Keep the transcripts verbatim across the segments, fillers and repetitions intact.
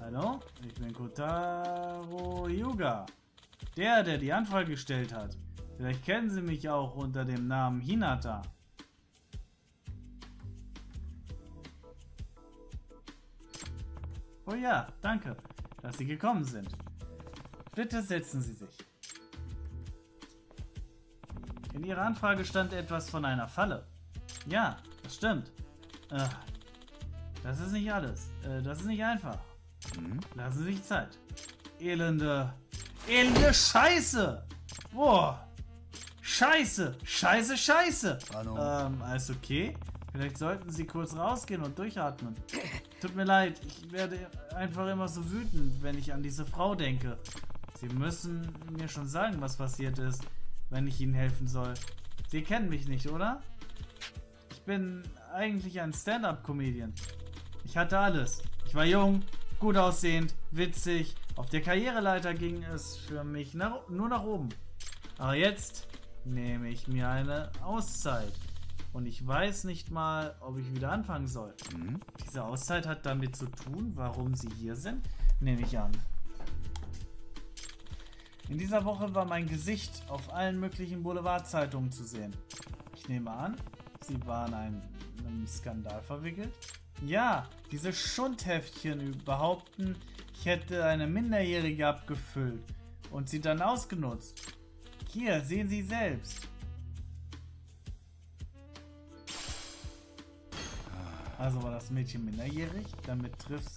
Hallo? Ich bin Kotaro Hyuga. Der, der die Anfrage gestellt hat. Vielleicht kennen Sie mich auch unter dem Namen Hinata. Oh ja, danke, dass Sie gekommen sind. Bitte setzen Sie sich. In Ihrer Anfrage stand etwas von einer Falle. Ja, das stimmt. Äh, das ist nicht alles. Äh, das ist nicht einfach. Mhm. Lassen Sie sich Zeit. Elende... Elende Scheiße! Boah! Scheiße! Scheiße, Scheiße! Hallo. Ähm, alles okay? Vielleicht sollten Sie kurz rausgehen und durchatmen. Tut mir leid, ich werde einfach immer so wütend, wenn ich an diese Frau denke. Sie müssen mir schon sagen, was passiert ist, wenn ich Ihnen helfen soll. Sie kennen mich nicht, oder? Ich bin eigentlich ein Stand-up-Comedian. Ich hatte alles. Ich war jung, gut aussehend, witzig. Auf der Karriereleiter ging es für mich nach, nur nach oben. Aber jetzt nehme ich mir eine Auszeit. Und ich weiß nicht mal, ob ich wieder anfangen soll. Mhm. Diese Auszeit hat damit zu tun, warum Sie hier sind, nehme ich an. In dieser Woche war mein Gesicht auf allen möglichen Boulevardzeitungen zu sehen. Ich nehme an, Sie waren in einem Skandal verwickelt? Ja, diese Schundheftchen behaupten, ich hätte eine Minderjährige abgefüllt und sie dann ausgenutzt. Hier, sehen Sie selbst. Also war das Mädchen minderjährig, damit trifft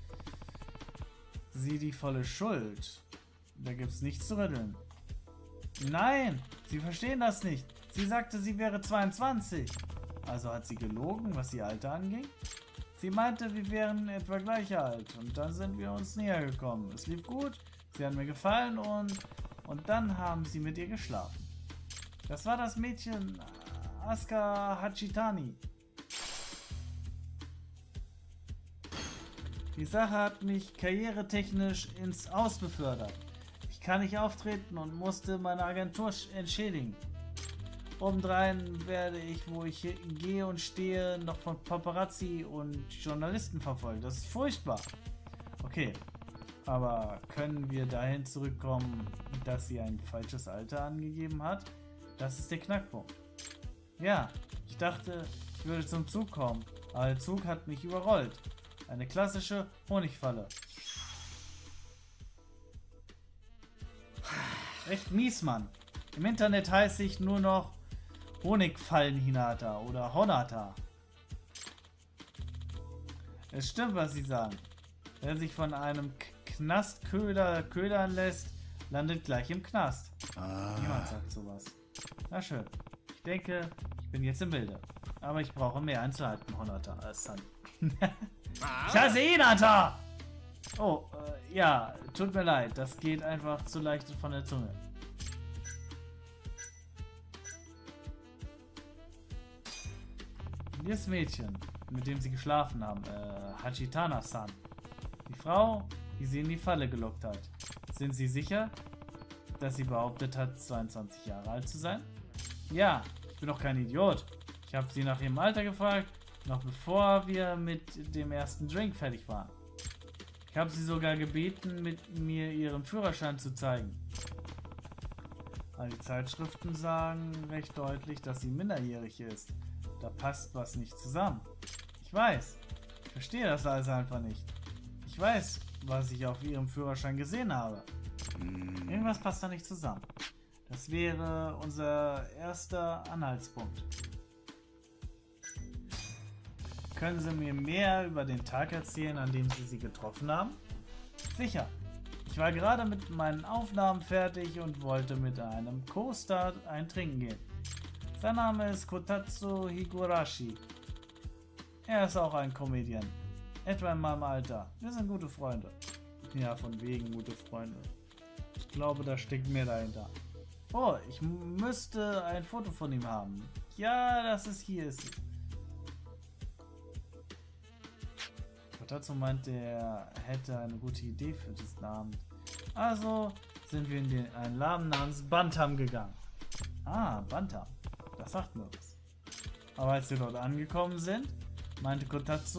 sie die volle Schuld. Da gibt's nichts zu rütteln. Nein, Sie verstehen das nicht. Sie sagte, sie wäre zweiundzwanzig. Also hat sie gelogen, was ihr Alter anging? Sie meinte, wir wären etwa gleich alt. Und dann sind wir uns näher gekommen. Es lief gut, sie hat mir gefallen und... Und dann haben sie mit ihr geschlafen. Das war das Mädchen Asuka Hachitani. Die Sache hat mich karrieretechnisch ins Aus befördert. Ich kann nicht auftreten und musste meine Agentur entschädigen. Obendrein werde ich, wo ich gehe und stehe, noch von Paparazzi und Journalisten verfolgt. Das ist furchtbar. Okay, aber können wir dahin zurückkommen, dass sie ein falsches Alter angegeben hat? Das ist der Knackpunkt. Ja, ich dachte, ich würde zum Zug kommen, aber der Zug hat mich überrollt. Eine klassische Honigfalle. Echt mies, Mann. Im Internet heiße ich nur noch Honigfallen-Hinata oder Honata. Es stimmt, was sie sagen. Wer sich von einem Knastköder ködern lässt, landet gleich im Knast. Ah. Niemand sagt sowas. Na schön. Ich denke, ich bin jetzt im Bilde. Aber ich brauche mehr Einzelheiten, Honata, als Sun. Ich heiße Hinata! Oh, äh, ja, tut mir leid. Das geht einfach zu leicht von der Zunge. Dieses Mädchen, mit dem sie geschlafen haben, äh, Hachitana-san. Die Frau, die sie in die Falle gelockt hat. Sind Sie sicher, dass sie behauptet hat, zweiundzwanzig Jahre alt zu sein? Ja, ich bin doch kein Idiot. Ich habe sie nach ihrem Alter gefragt, noch bevor wir mit dem ersten Drink fertig waren. Ich habe sie sogar gebeten, mit mir ihren Führerschein zu zeigen. All die Zeitschriften sagen recht deutlich, dass sie minderjährig ist. Da passt was nicht zusammen. Ich weiß. Ich verstehe das alles einfach nicht. Ich weiß, was ich auf ihrem Führerschein gesehen habe. Irgendwas passt da nicht zusammen. Das wäre unser erster Anhaltspunkt. Können Sie mir mehr über den Tag erzählen, an dem Sie sie getroffen haben? Sicher. Ich war gerade mit meinen Aufnahmen fertig und wollte mit einem Co-Star ein Trinken gehen. Sein Name ist Kotatsu Higurashi. Er ist auch ein Comedian. Etwa in meinem Alter. Wir sind gute Freunde. Ja, von wegen gute Freunde. Ich glaube, da steckt mehr dahinter. Oh, ich müsste ein Foto von ihm haben. Ja, das ist hier. Ist Kotatsu meinte, er hätte eine gute Idee für diesen Abend. Also sind wir in den, einen Laden namens Bantam gegangen. Ah, Bantam. Das sagt mir was. Aber als wir dort angekommen sind, meinte Kotatsu,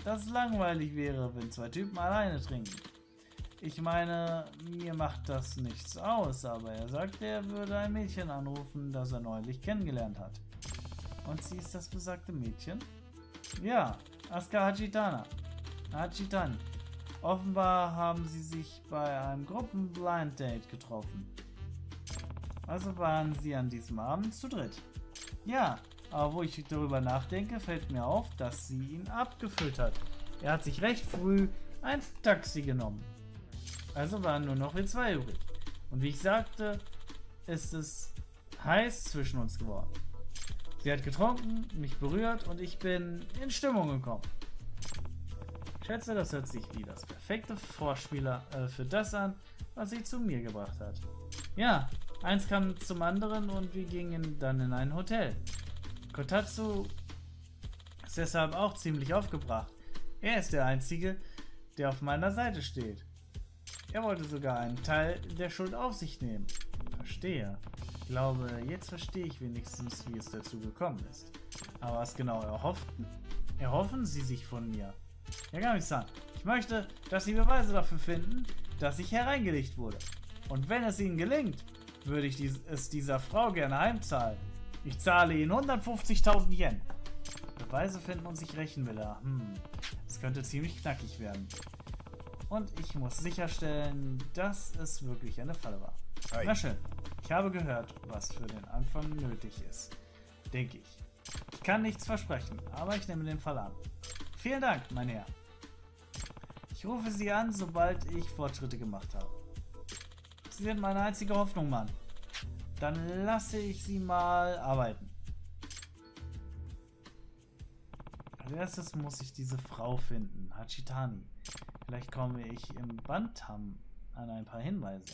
dass es langweilig wäre, wenn zwei Typen alleine trinken. Ich meine, mir macht das nichts aus, aber er sagte, er würde ein Mädchen anrufen, das er neulich kennengelernt hat. Und sie ist das besagte Mädchen? Ja, Asuka Hachitana. Hachitani. Offenbar haben sie sich bei einem Gruppen-Blind-Date getroffen. Also waren sie an diesem Abend zu dritt. Ja, aber wo ich darüber nachdenke, fällt mir auf, dass sie ihn abgefüllt hat. Er hat sich recht früh ein Taxi genommen. Also waren nur noch wir zwei übrig. Und wie ich sagte, ist es heiß zwischen uns geworden. Sie hat getrunken, mich berührt und ich bin in Stimmung gekommen. Ich schätze, das hört sich wie das perfekte Vorspieler äh, für das an, was sie zu mir gebracht hat. Ja, eins kam zum anderen und wir gingen dann in ein Hotel. Kotatsu ist deshalb auch ziemlich aufgebracht. Er ist der Einzige, der auf meiner Seite steht. Er wollte sogar einen Teil der Schuld auf sich nehmen. Verstehe. Ich glaube, jetzt verstehe ich wenigstens, wie es dazu gekommen ist. Aber was genau erhofften, erhoffen Sie sich von mir? Yagami-san, ich möchte, dass Sie Beweise dafür finden, dass ich hereingelegt wurde. Und wenn es Ihnen gelingt, würde ich dies, es dieser Frau gerne heimzahlen. Ich zahle Ihnen hundertfünfzigtausend Yen. Beweise finden und sich rächen will er. Hm, das könnte ziemlich knackig werden. Und ich muss sicherstellen, dass es wirklich eine Falle war. Hi. Na schön. Ich habe gehört, was für den Anfang nötig ist. Denke ich. Ich kann nichts versprechen, aber ich nehme den Fall an. Vielen Dank, mein Herr. Ich rufe Sie an, sobald ich Fortschritte gemacht habe. Sie sind meine einzige Hoffnung, Mann. Dann lasse ich Sie mal arbeiten. Als erstes muss ich diese Frau finden, Hachitani. Vielleicht komme ich im Bantam an ein paar Hinweise.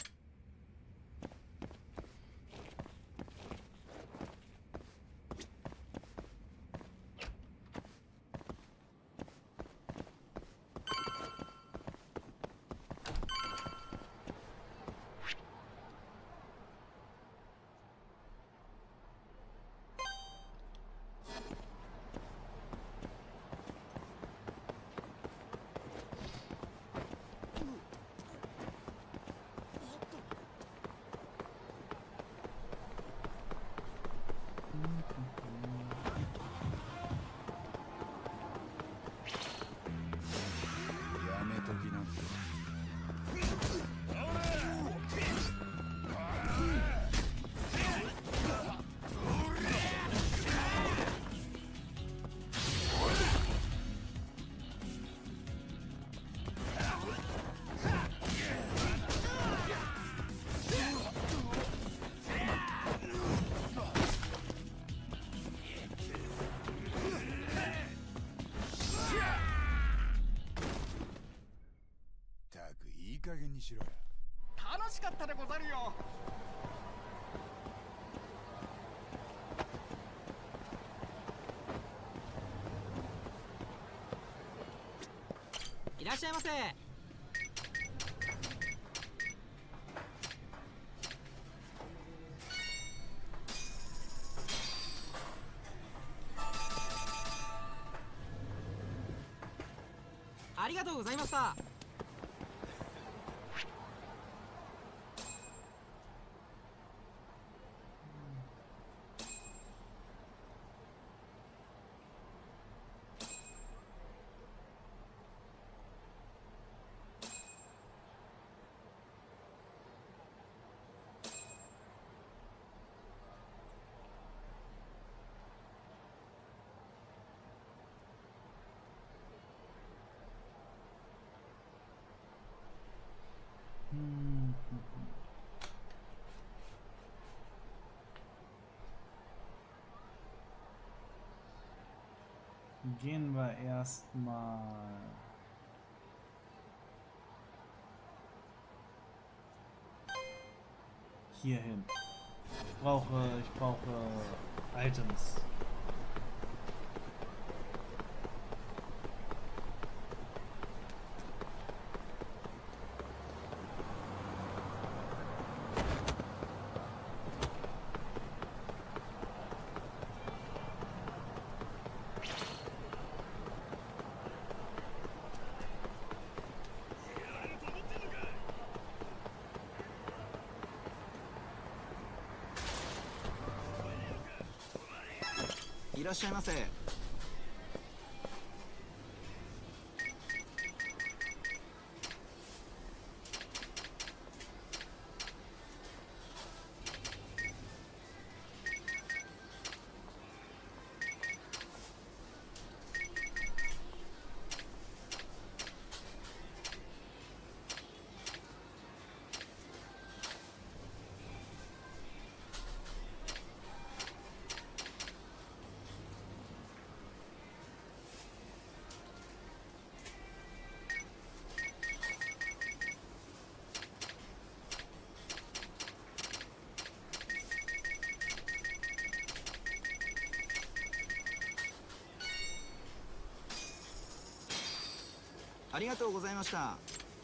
Hm. Gehen wir erstmal hier hin. Ich brauche, ich brauche Items. いらっしゃいませ。ありがとうございました。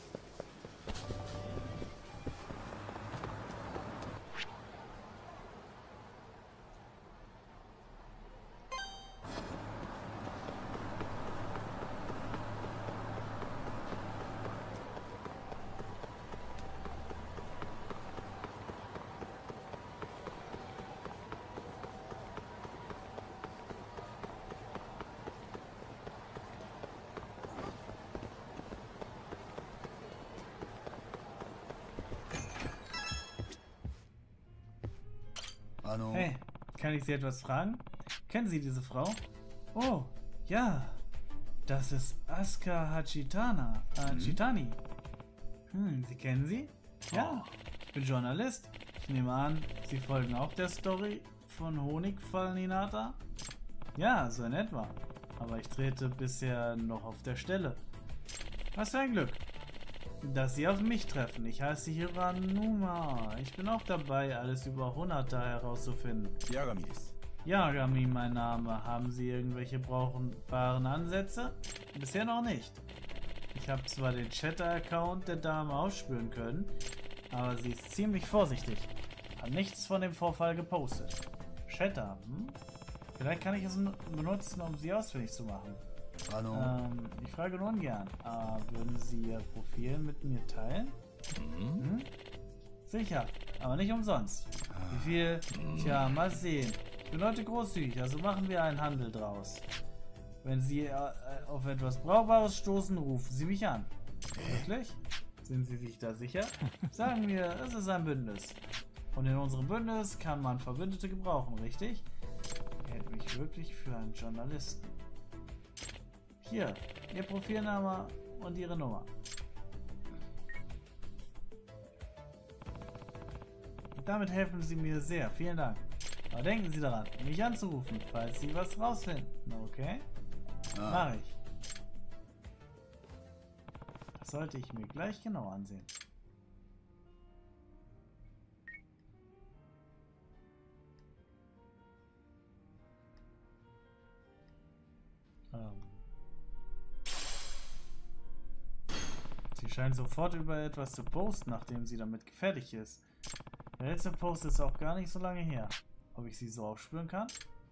Hey, kann ich Sie etwas fragen? Kennen Sie diese Frau? Oh, ja. Das ist Asuka Hachitana. Äh, Mhm. Chitani. Hm, Sie kennen sie? Ja, ich bin Journalist. Ich nehme an, Sie folgen auch der Story von Honigfall Hinata? Ja, so in etwa. Aber ich trete bisher noch auf der Stelle. Was für ein Glück, dass Sie auf mich treffen. Ich heiße Hiranuma. Ich bin auch dabei, alles über Honata herauszufinden. Yagami desu. Yagami, mein Name. Haben Sie irgendwelche brauchbaren Ansätze? Bisher noch nicht. Ich habe zwar den Chatter-Account der Dame ausspüren können, aber sie ist ziemlich vorsichtig. Hat nichts von dem Vorfall gepostet. Chatter, hm? Vielleicht kann ich es benutzen, um sie ausfindig zu machen. Hallo. Ähm, ich frage nur ungern. Äh, würden Sie Ihr Profil mit mir teilen? Mhm. Hm? Sicher, aber nicht umsonst. Wie viel? Tja, mal sehen. Ich bin heute großzügig, also machen wir einen Handel draus. Wenn Sie äh, auf etwas Brauchbares stoßen, rufen Sie mich an. Wirklich? Sind Sie sich da sicher? Sagen wir, es ist ein Bündnis. Und in unserem Bündnis kann man Verbündete gebrauchen, richtig? Er hält mich wirklich für einen Journalisten. Hier, Ihr Profilname und Ihre Nummer. Damit helfen Sie mir sehr. Vielen Dank. Aber denken Sie daran, mich anzurufen, falls Sie was rausfinden. Okay? Ah. Mach ich. Das sollte ich mir gleich genau ansehen. Ähm. Sie scheint sofort über etwas zu posten, nachdem sie damit fertig ist. Der letzte Post ist auch gar nicht so lange her. Ob ich sie so aufspüren kann?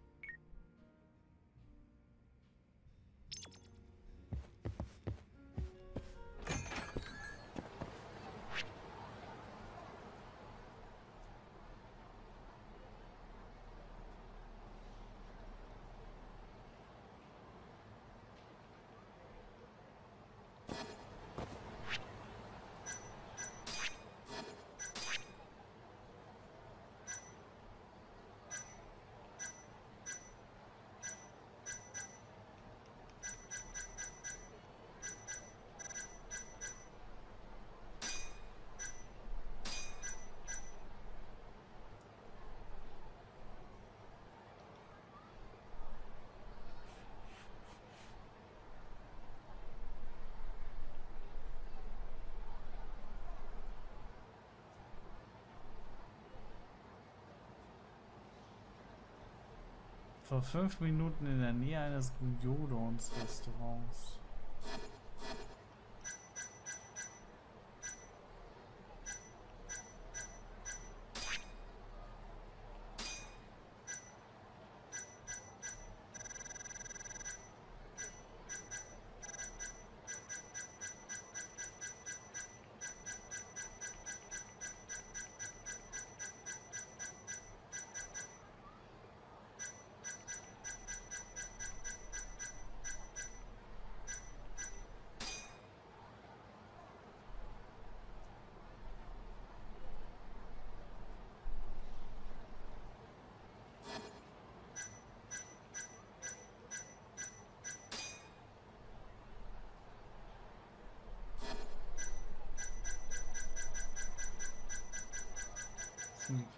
Vor fünf Minuten in der Nähe eines Gyudons-Restaurants.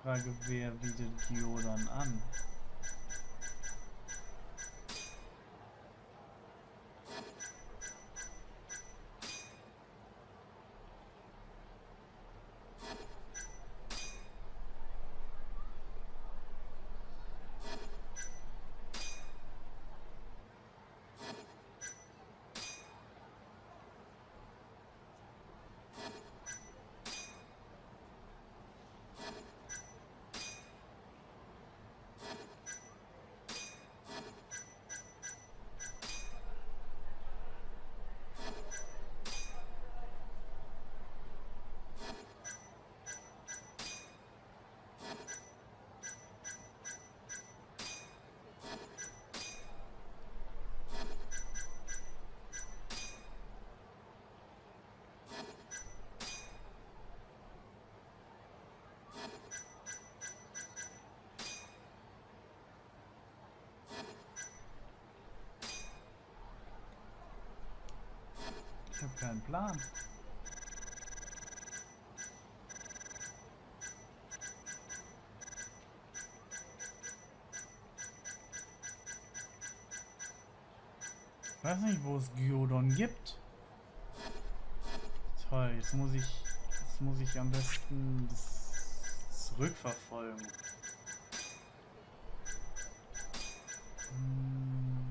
Frage, wer bietet Gyudon an? Ich habe keinen Plan. Ich weiß nicht, wo es Gyudon gibt. Toll, jetzt muss ich, jetzt muss ich am besten das zurückverfolgen. Hm.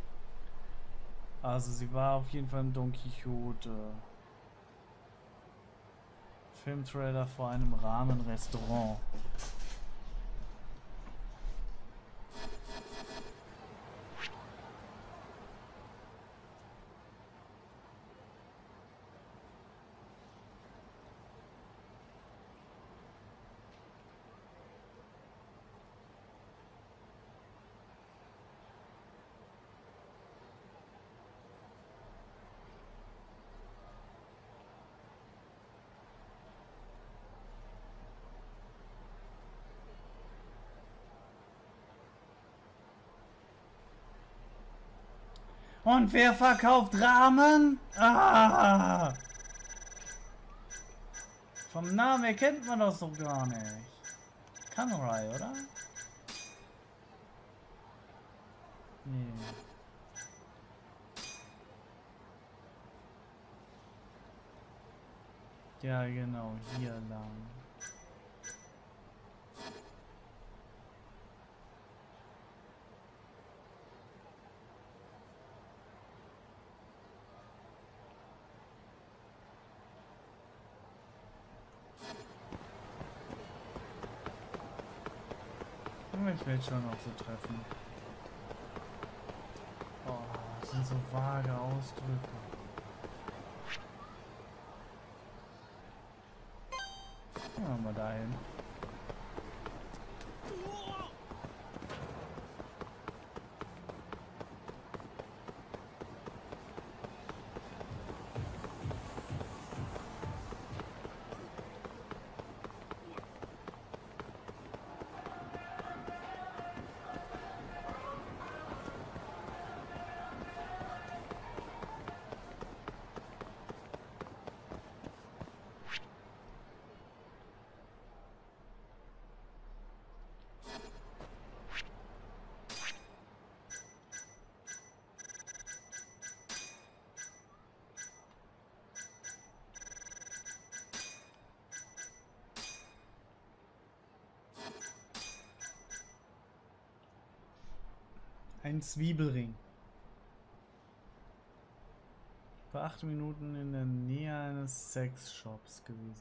Also sie war auf jeden Fall im Don Quixote. Filmtrailer vor einem Rahmenrestaurant. Und wer verkauft Ramen? Ah! Vom Namen her kennt man das doch gar nicht. Kanrai, oder? Nee. Ja, genau, hier lang. Ich werde schon noch so treffen. Oh, das sind so vage Ausdrücke. Gehen wir mal dahin. Ein Zwiebelring. Vor acht Minuten in der Nähe eines Sexshops gewesen.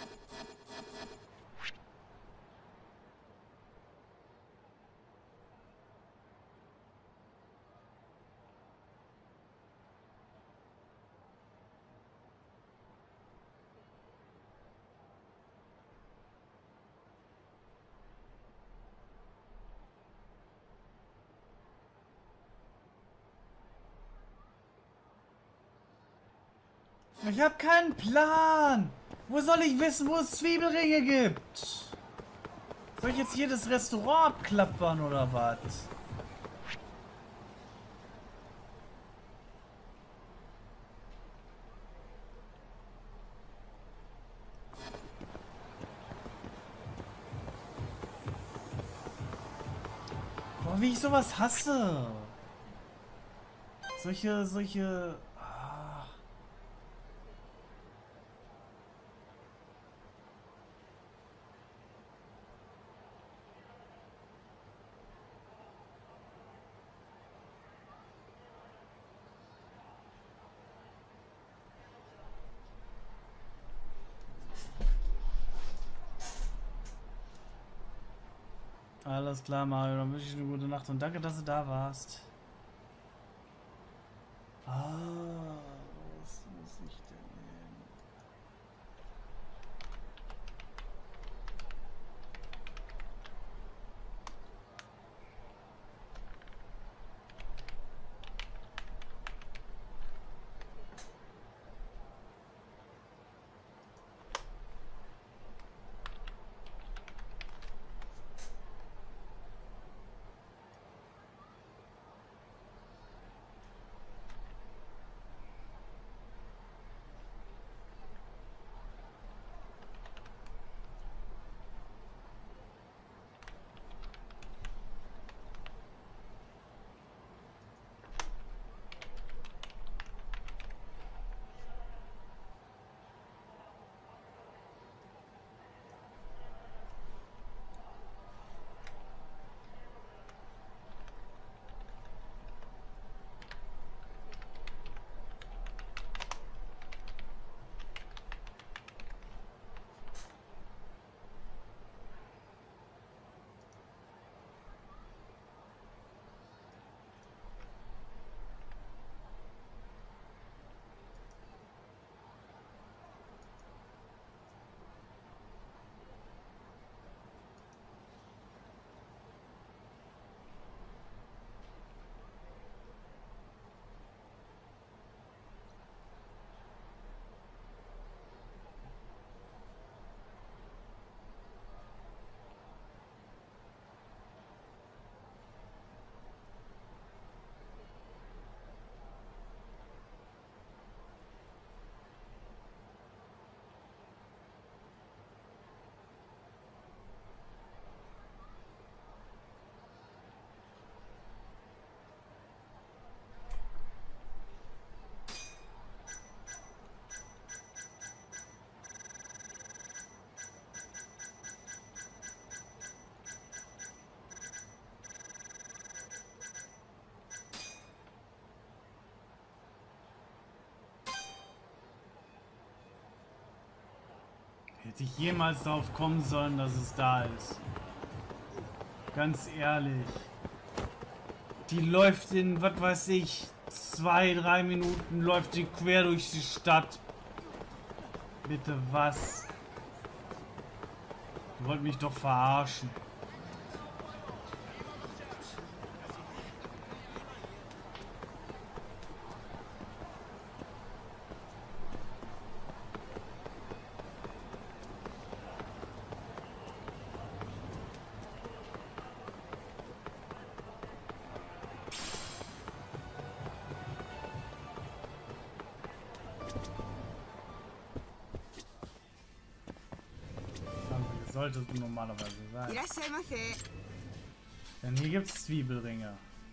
Ich habe keinen Plan. Wo soll ich wissen, wo es Zwiebelringe gibt? Soll ich jetzt jedes Restaurant abklappern oder was? Oh, wie ich sowas hasse. Solche, solche... Ah. Alles klar, Mario. Dann wünsche ich eine gute Nacht und danke, dass du da warst. Ah, was muss ich denn nehmen? Hätte ich jemals darauf kommen sollen, dass es da ist. Ganz ehrlich. Die läuft in, was weiß ich, zwei, drei Minuten läuft die quer durch die Stadt. Bitte was? Du wollt mich doch verarschen. Sollte es normalerweise sein. Denn hier gibt es Zwiebelringe.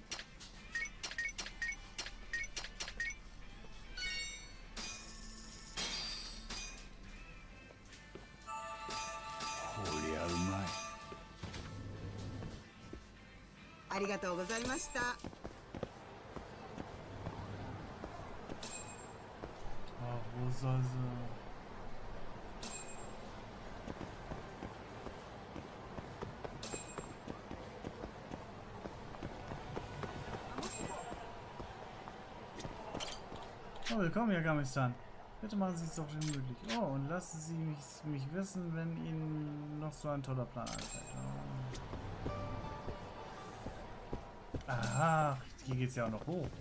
Oh, wo soll sie? Oh, willkommen, Herr Gamistan. Bitte machen Sie es doch schön möglich. Oh, und lassen Sie mich, mich wissen, wenn Ihnen noch so ein toller Plan einfällt. Oh. Aha, hier geht's ja auch noch hoch.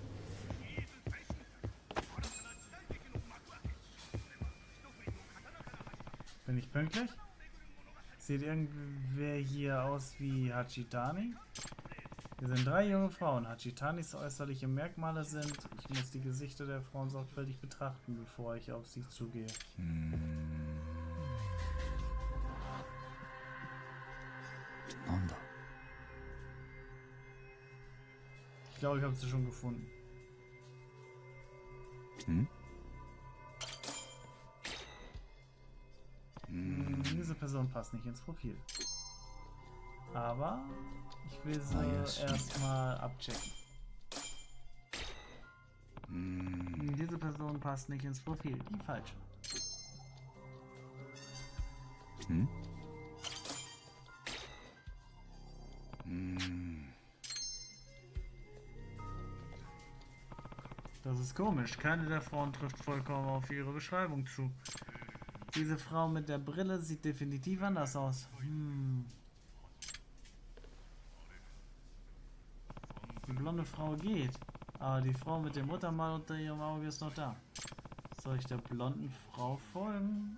Bin ich pünktlich? Sieht irgendwer hier aus wie Hachitani? Wir sind drei junge Frauen. Hachitanis äußerliche Merkmale sind: Ich muss die Gesichter der Frauen sorgfältig betrachten, bevor ich auf sie zugehe. Hm. Nanda. glaube, ich habe sie schon gefunden. Hm? Hm, diese Person passt nicht ins Profil. Aber ich will sie Ah, ja, stimmt. erstmal abchecken. Hm. Diese Person passt nicht ins Profil. Die falsche. Hm? Hm. Das ist komisch. Keine der Frauen trifft vollkommen auf ihre Beschreibung zu. Diese Frau mit der Brille sieht definitiv anders aus. Hm. Die blonde Frau geht, aber die Frau mit dem Muttermal unter ihrem Auge ist noch da. Soll ich der blonden Frau folgen?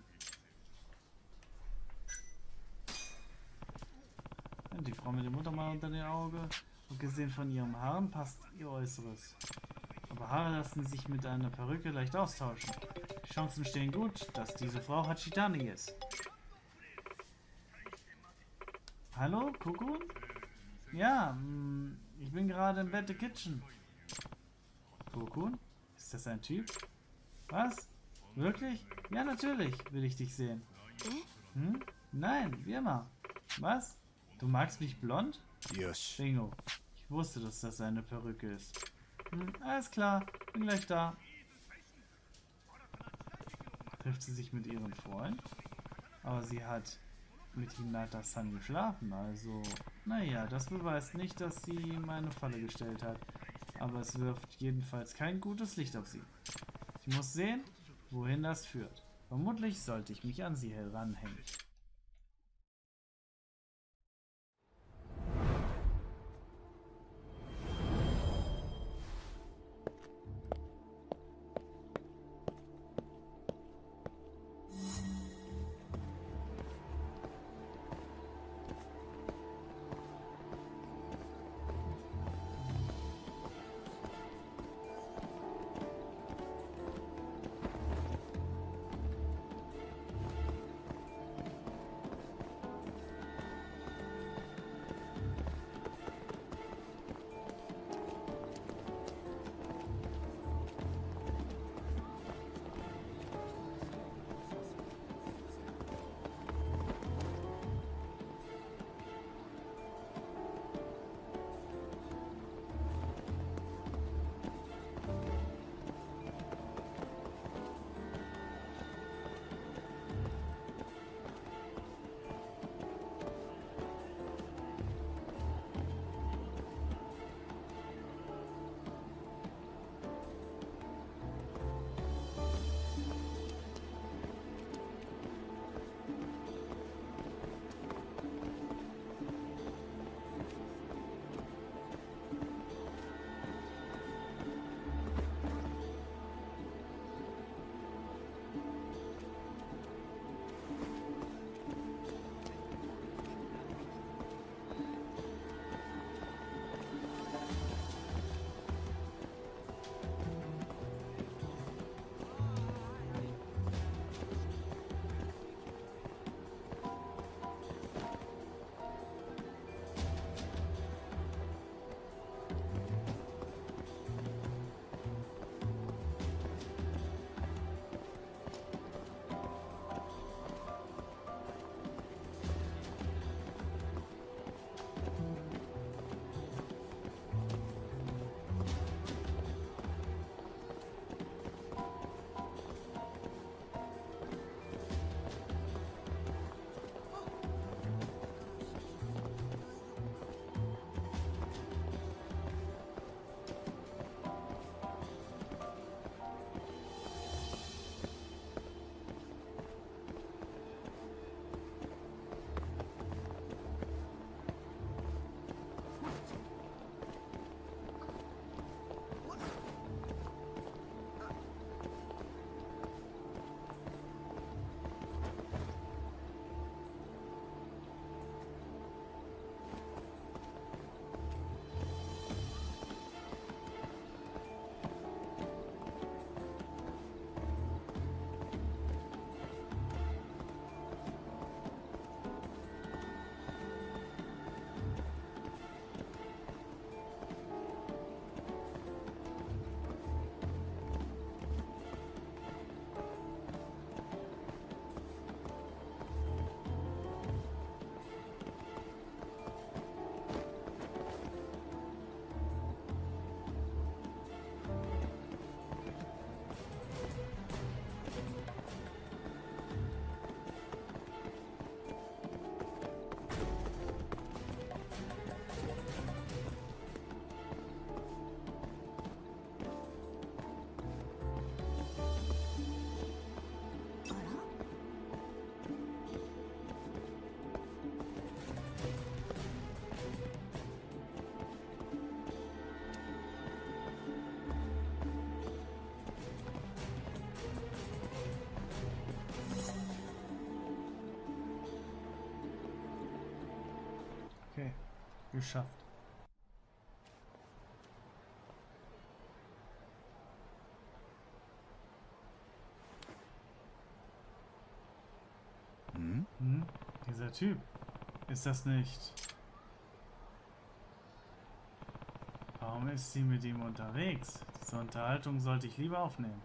Die Frau mit dem Muttermal unter dem Auge, abgesehen von ihrem Haaren, passt ihr Äußeres. Aber Haare lassen sich mit einer Perücke leicht austauschen. Die Chancen stehen gut, dass diese Frau Hachitani ist. Hallo, Kuku? Ja, mh, ich bin gerade im Bett der Kitchen. Kokun? Ist das ein Typ? Was? Wirklich? Ja, natürlich will ich dich sehen. Hm? Nein, wie immer. Was? Du magst mich blond? Yosh. Bingo. Ich wusste, dass das eine Perücke ist. Hm, alles klar, bin gleich da. Trifft sie sich mit ihrem Freund? Aber sie hat mit Hinata-san geschlafen, also... Naja, das beweist nicht, dass sie ihm eine Falle gestellt hat. Aber es wirft jedenfalls kein gutes Licht auf sie. Ich muss sehen, wohin das führt. Vermutlich sollte ich mich an sie heranhängen. geschafft. Hm? Hm? Dieser Typ. Ist das nicht... Warum ist sie mit ihm unterwegs? Diese Unterhaltung sollte ich lieber aufnehmen.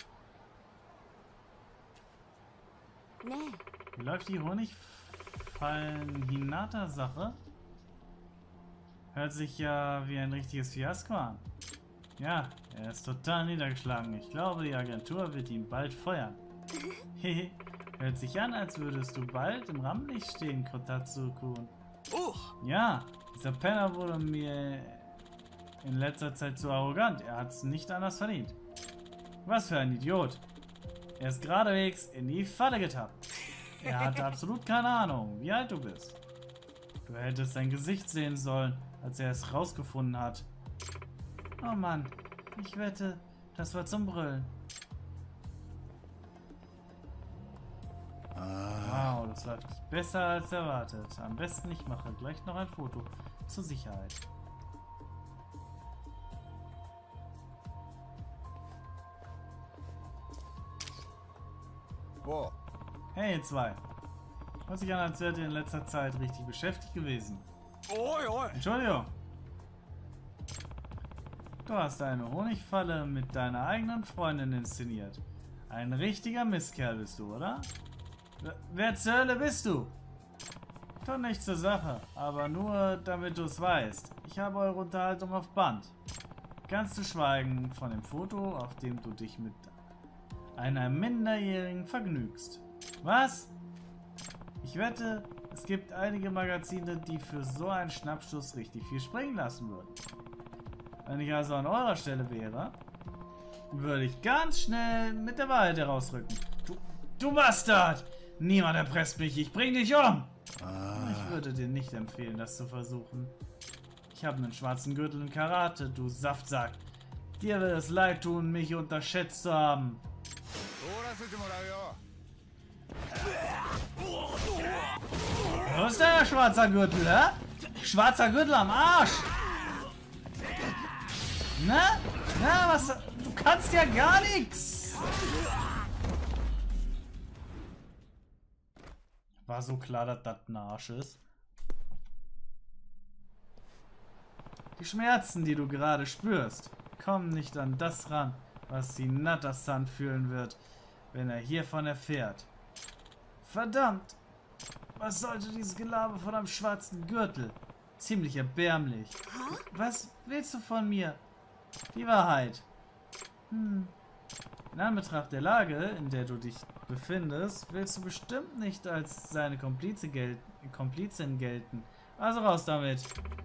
Nee. Wie läuft die Honigfallen-Hinata-Sache? Hört sich ja wie ein richtiges Fiasko an. Ja, er ist total niedergeschlagen. Ich glaube, die Agentur wird ihn bald feuern. Hehe, hört sich an, als würdest du bald im Rampenlicht stehen, Kotatsu-kun. Oh! Ja, dieser Penner wurde mir in letzter Zeit zu arrogant. Er hat es nicht anders verdient. Was für ein Idiot. Er ist geradewegs in die Falle getappt. Er hatte absolut keine Ahnung, wie alt du bist. Du hättest sein Gesicht sehen sollen, als er es rausgefunden hat. Oh Mann, ich wette, das war zum Brüllen. Ah. Wow, das läuft besser als erwartet. Am besten ich mache gleich noch ein Foto zur Sicherheit. Boah. Hey, ihr zwei. Hört sich an, als wärt ihr in letzter Zeit richtig beschäftigt gewesen. Oi, oi. Entschuldigung. Du hast eine Honigfalle mit deiner eigenen Freundin inszeniert. Ein richtiger Mistkerl bist du, oder? Wer- Wer zur Hölle bist du? Tut nichts zur Sache, aber nur damit du es weißt. Ich habe eure Unterhaltung auf Band. Ganz zu schweigen von dem Foto, auf dem du dich mit einer Minderjährigen vergnügst. Was? Ich wette, es gibt einige Magazine, die für so einen Schnappschuss richtig viel springen lassen würden. Wenn ich also an eurer Stelle wäre, würde ich ganz schnell mit der Wahrheit herausrücken. Du, du Bastard! Niemand erpresst mich, ich bring dich um! Ah. Ich würde dir nicht empfehlen, das zu versuchen. Ich habe einen schwarzen Gürtel in Karate, du Saftsack. Dir wird es leid tun, mich unterschätzt zu haben. Wo ist der schwarzer Gürtel, hä? Schwarzer Gürtel am Arsch! Na? Na, was? Du kannst ja gar nichts! War so klar, dass das ein Arsch ist. Die Schmerzen, die du gerade spürst, kommen nicht an das ran, was Hinata-san fühlen wird, wenn er hiervon erfährt. Verdammt! Was sollte dieses Gelaber von einem schwarzen Gürtel? Ziemlich erbärmlich. Was willst du von mir? Die Wahrheit. Hm. In Anbetracht der Lage, in der du dich befindest, willst du bestimmt nicht als seine Komplize gel Komplizin gelten. Also raus damit.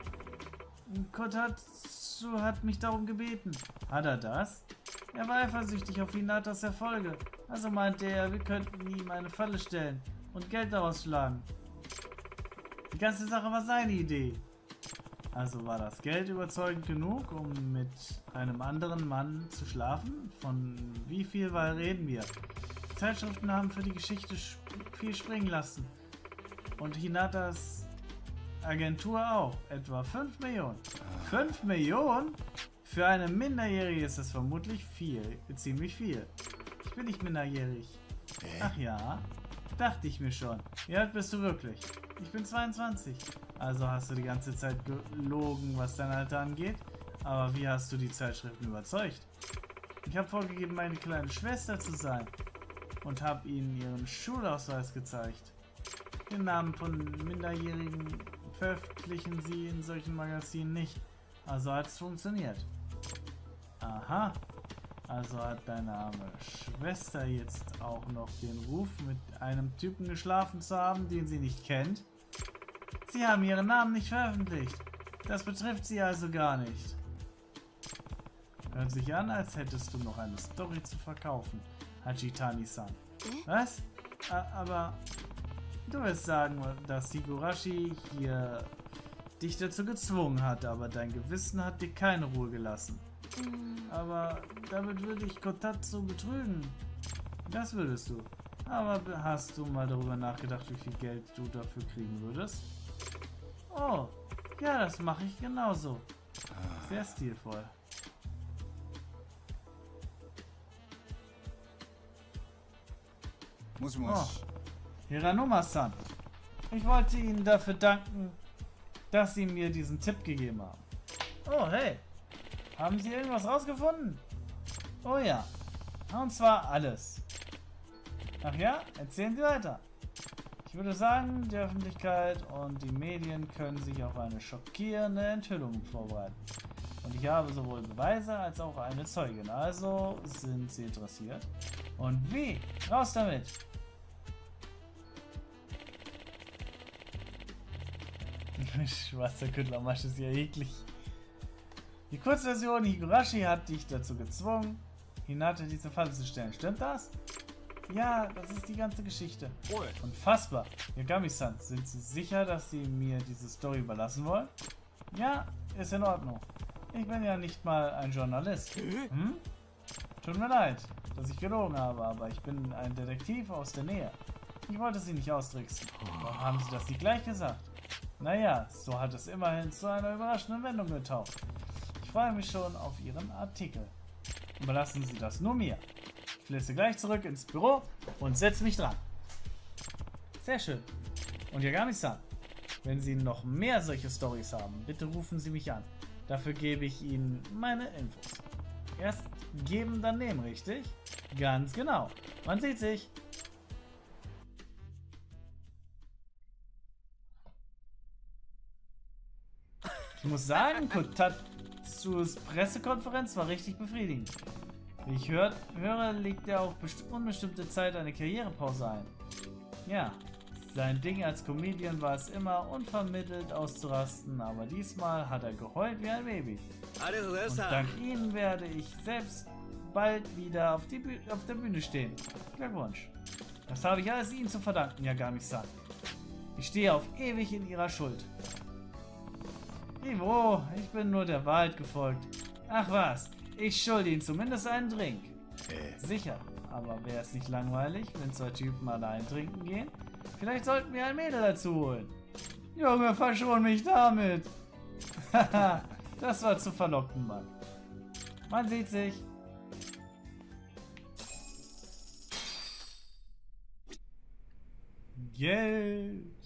Kotatsu hat mich darum gebeten. Hat er das? Er war eifersüchtig auf Hinatas Erfolge. Also meinte er, wir könnten ihm eine Falle stellen und Geld daraus schlagen. Die ganze Sache war seine Idee. Also war das Geld überzeugend genug, um mit einem anderen Mann zu schlafen? Von wie viel Wahl reden wir? Die Zeitschriften haben für die Geschichte viel springen lassen. Und Hinatas Agentur auch. Etwa fünf Millionen. fünf Millionen? Für eine Minderjährige ist das vermutlich viel. Ziemlich viel. Ich bin nicht minderjährig. Ach ja, dachte ich mir schon. Wie alt bist du wirklich? Ich bin zweiundzwanzig. Also hast du die ganze Zeit gelogen, was dein Alter angeht. Aber wie hast du die Zeitschriften überzeugt? Ich habe vorgegeben, meine kleine Schwester zu sein. Und habe ihnen ihren Schulausweis gezeigt. Den Namen von Minderjährigen veröffentlichen sie in solchen Magazinen nicht. Also hat es funktioniert. Aha. Also hat deine arme Schwester jetzt auch noch den Ruf, mit einem Typen geschlafen zu haben, den sie nicht kennt. Sie haben ihren Namen nicht veröffentlicht. Das betrifft sie also gar nicht. Hört sich an, als hättest du noch eine Story zu verkaufen, Hachitani-san. Was? A aber du wirst sagen, dass Higurashi hier dich dazu gezwungen hat, aber dein Gewissen hat dir keine Ruhe gelassen. Aber damit würde ich Kotatsu betrügen. Das würdest du. Aber hast du mal darüber nachgedacht, wie viel Geld du dafür kriegen würdest? Oh, Ja, das mache ich genauso. Sehr stilvoll. Muss, muss. Hiranuma-san. Ich wollte Ihnen dafür danken, dass Sie mir diesen Tipp gegeben haben. Oh, hey. Haben Sie irgendwas rausgefunden? Oh ja. Und zwar alles. Ach ja? Erzählen Sie weiter. Ich würde sagen, die Öffentlichkeit und die Medien können sich auf eine schockierende Enthüllung vorbereiten. Und ich habe sowohl Beweise als auch eine Zeugin. Also sind Sie interessiert? Und wie? Raus damit! Schwarzer Kündlermasch ist ja eklig. Die Kurzversion: Higurashi hat dich dazu gezwungen, Hinata diese Falle zu stellen. Stimmt das? Ja, das ist die ganze Geschichte. Unfassbar. Yagami-san, sind Sie sicher, dass Sie mir diese Story überlassen wollen? Ja, ist in Ordnung. Ich bin ja nicht mal ein Journalist. Hm? Tut mir leid, dass ich gelogen habe, aber ich bin ein Detektiv aus der Nähe. Ich wollte Sie nicht austricksen. Warum haben Sie das nicht gleich gesagt? Naja, so hat es immerhin zu einer überraschenden Wendung getaucht. Ich freue mich schon auf Ihren Artikel. Überlassen Sie das nur mir. Ich flitze gleich zurück ins Büro und setze mich dran. Sehr schön. Und Yagami-san, wenn Sie noch mehr solche Storys haben, bitte rufen Sie mich an. Dafür gebe ich Ihnen meine Infos. Erst geben, dann nehmen, richtig? Ganz genau. Man sieht sich. Ich muss sagen, Kotatsus Pressekonferenz war richtig befriedigend. Wie ich hör, höre, legt er auf unbestimmte Zeit eine Karrierepause ein. Ja, sein Ding als Comedian war es immer, unvermittelt auszurasten, aber diesmal hat er geheult wie ein Baby. Und dank Ihnen werde ich selbst bald wieder auf, die Büh auf der Bühne stehen. Glückwunsch. Das habe ich alles Ihnen zu verdanken, Yagami-san. Ich stehe auf ewig in Ihrer Schuld. Ivo, ich bin nur der Wahrheit gefolgt. Ach was, ich schulde Ihnen zumindest einen Drink. Äh. Sicher, aber wäre es nicht langweilig, wenn zwei Typen allein trinken gehen? Vielleicht sollten wir ein Mädel dazu holen. Junge, verschon mich damit. Haha, das war zu verlockend, Mann. Man sieht sich. Geld.